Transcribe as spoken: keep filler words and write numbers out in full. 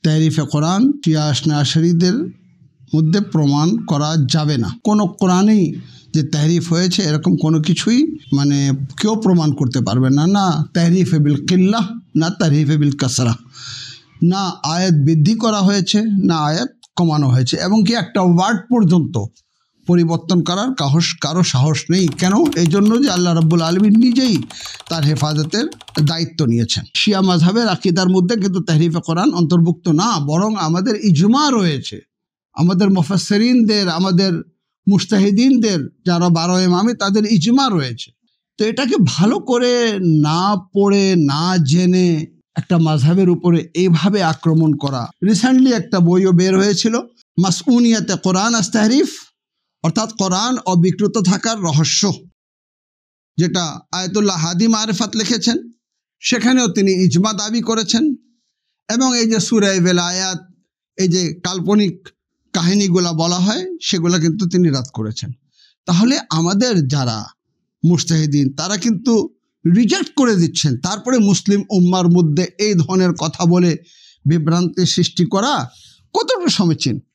তাহরিফে কোরআন শিয়া ISNA আশারীদের মধ্যে প্রমাণ করা যাবে না। কোনো কোরআনেই যে তাহরিফ হয়েছে এরকম কোনো কিছুই মানে কেউ প্রমাণ করতে পারবে না। না তাহরিফে বিল কিল্লাহ, না তাহরিফে বিল কাসরা, না আয়াত বৃদ্ধি করা হয়েছে, না আয়াত কমানো হয়েছে, এবং কি একটা ওয়ার্ড পর্যন্ত পরিবর্তন করার কাহস কারো সাহস নেই। কেন? এই জন্য যে আল্লাহ রাব্বুল আলামিন নিজেই তার হেফাজতের দায়িত্ব নিয়েছেন। শিয়া মাযহাবের আকীদার মধ্যে কিন্তু তাহরিফে কোরআন অন্তর্ভুক্ত না, বরং আমাদের ইজমা রয়েছে, আমাদের মুফাসসিরিনদের, আমাদের মুজতাহিদিনদের যারা বারো ইমামে তাদের ইজমা রয়েছে। তো এটাকে ভালো করে না পড়ে না জেনে একটা মাযহাবের উপরে এইভাবে আক্রমণ করা। রিসেন্টলি একটা বইও বের হয়েছিল, মাসউনিয়াতে কোরআন আস তাহরিফ, অর্থাৎ কোরআন অবিকৃত থাকার রহস্য, যেটা আয়াতুল্লাহ হাদি মারিফাত লিখেছেন। সেখানেও তিনি ইজমা দাবি করেছেন, এবং এই যে সূরা বেলায়াত, এই যে কাল্পনিক কাহিনীগুলা বলা হয় সেগুলা কিন্তু তিনি রাদ করেছেন। তাহলে আমাদের যারা মুজতাহিদিন তারা কিন্তু রিজেক্ট করে দিচ্ছেন, তারপরে মুসলিম উম্মার মধ্যে এই ধরনের কথা বলে বিভ্রান্তি সৃষ্টি করা কতটা সমীচীন?